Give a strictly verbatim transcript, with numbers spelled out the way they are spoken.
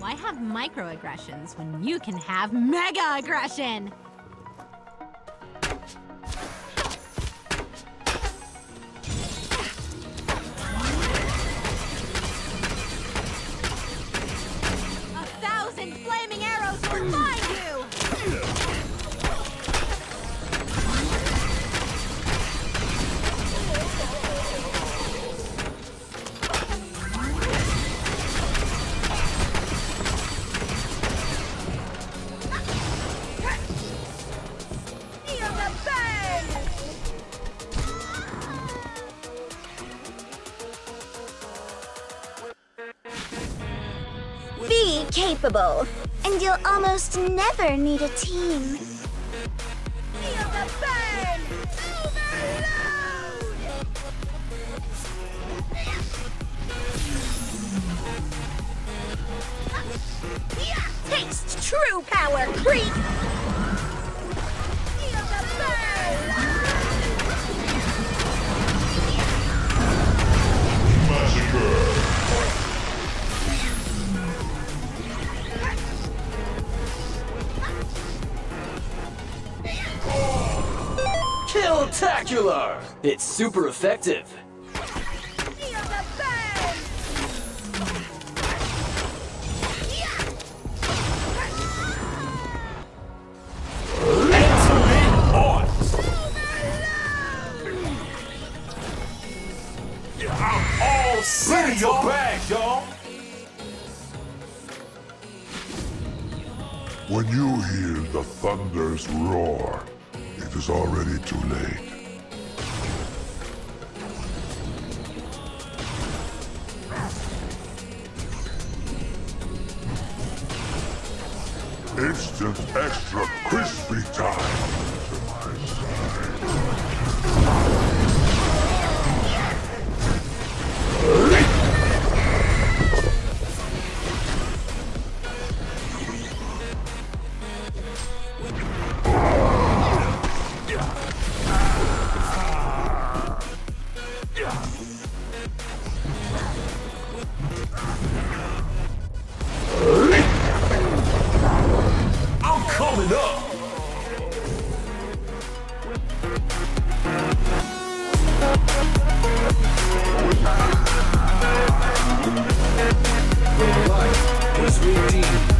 Why have microaggressions when you can have mega aggression? A thousand flaming arrows will find you! Be capable, and you'll almost never need a team. Feel the burn! Overload! Taste true power, creep! Feel the burn! Massacre! Kill-tacular! It's super effective. Feel the burn! Excellent art! I'm all set in your bag, y'all! When you hear the thunder's roar, it is already too late. Instant extra crispy time to my side. I'm coming up! Your life is redeemed.